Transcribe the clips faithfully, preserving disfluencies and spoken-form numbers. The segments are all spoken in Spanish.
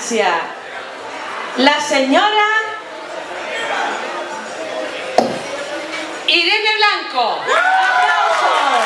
Gimnasia, la señora Irene Blanco. ¡Aplausos!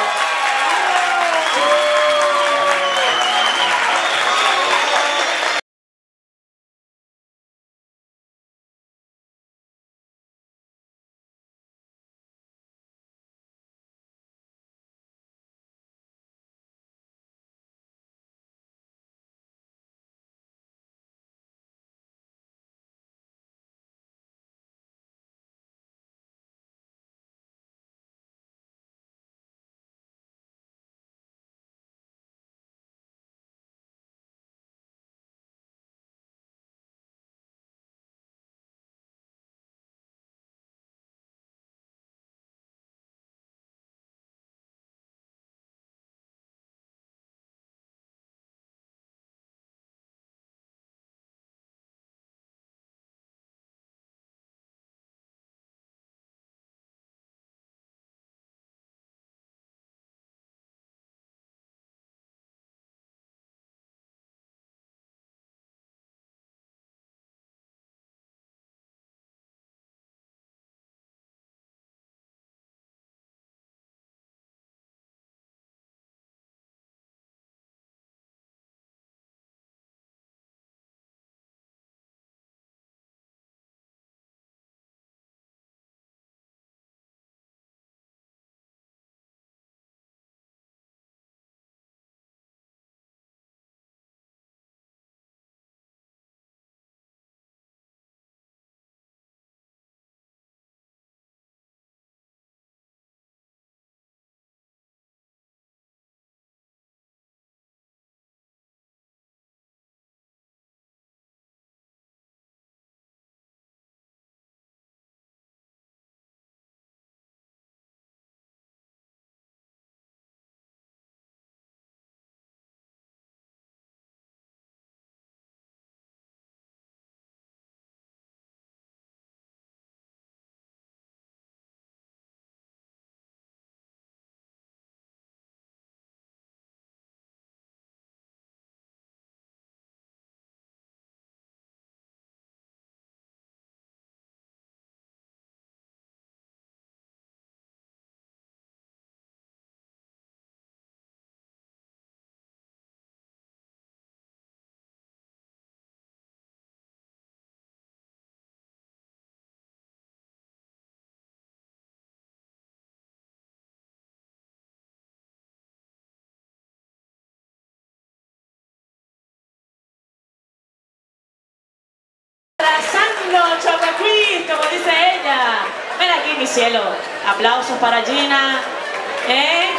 Arrasando, Choco Quiz, como dice ella. Ven aquí, mi cielo. Aplausos para Gina. ¿Eh?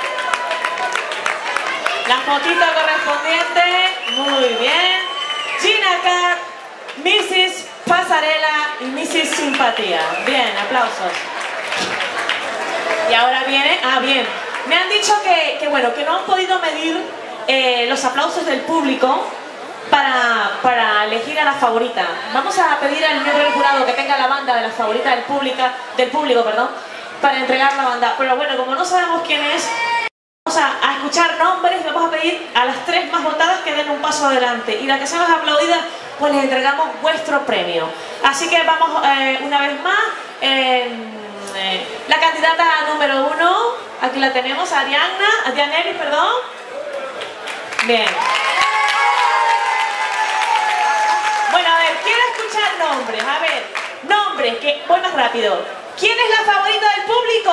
La fotito correspondiente. Muy bien. Gina Cat, missus Pasarela y missus Simpatía. Bien, aplausos. Y ahora viene... Ah, bien. Me han dicho que, que bueno, que no han podido medir eh, los aplausos del público para, para elegir a la favorita. Vamos a pedir al miembro del jurado que tenga la banda de la favorita del, pública, del público, perdón, para entregar la banda. Pero bueno, como no sabemos quién es, vamos a, a escuchar nombres y vamos a pedir a las tres más votadas que den un paso adelante. Y la que sea más aplaudida, pues les entregamos vuestro premio. Así que vamos eh, una vez más. Eh, eh, la candidata número uno, aquí la tenemos, Arianna, Dianelis, perdón. Bien. Bueno, a ver, quiero escuchar nombres. A ver, nombres, que voy más rápido. ¿Quién es la favorita del público?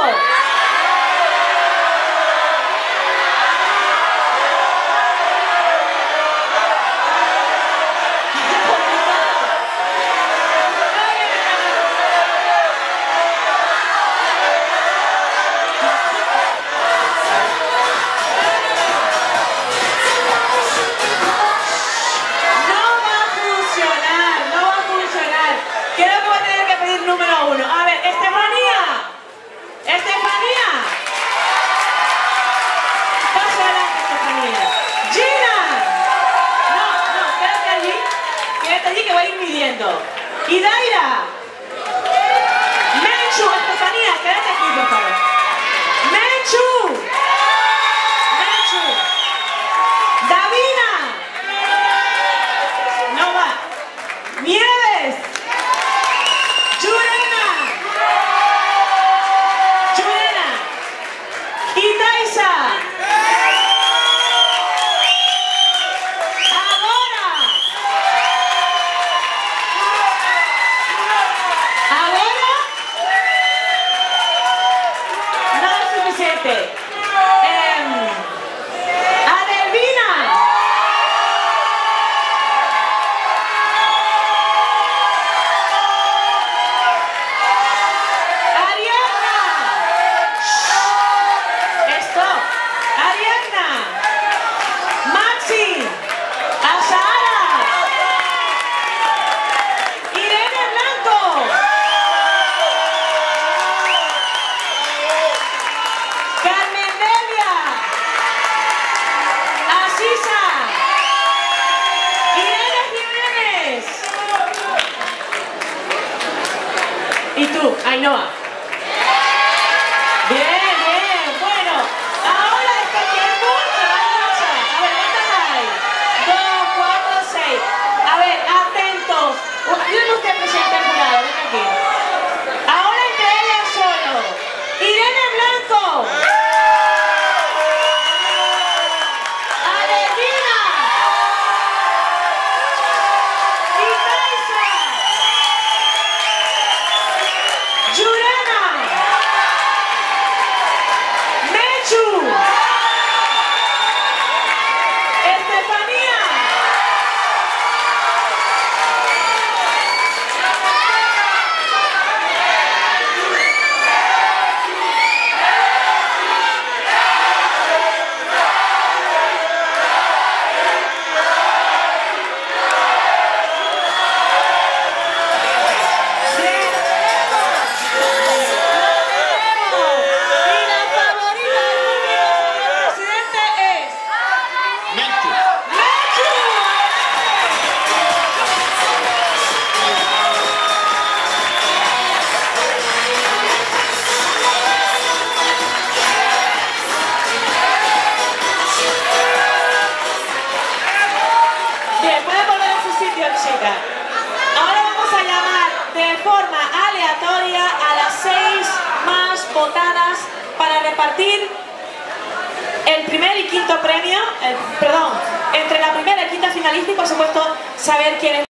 Número uno. A ver, Estefanía. Estefanía. Paso adelante, Estefanía. Gina. No, no, quédate allí. Quédate allí que voy a ir midiendo. Y Daira. Menchu, Estefanía, quédate aquí, por favor. Menchu. Menchu. Davina. No va. Ainhoa. Bien, bien, bueno. Ahora después que hay mucha, hay mucha. A ver, ¿cuántas hay? Dos, cuatro, seis. A ver, atentos. Díganme usted, presidente del jurado, ven aquí. Ahora entre ellas solo. Irene Blanco. Alegría. Y Kaisa. Yurena. Mechu. Estefanía. Chica. Ahora vamos a llamar de forma aleatoria a las seis más votadas para repartir el primer y quinto premio, el, perdón, entre la primera y quinta finalista y por supuesto saber quién es.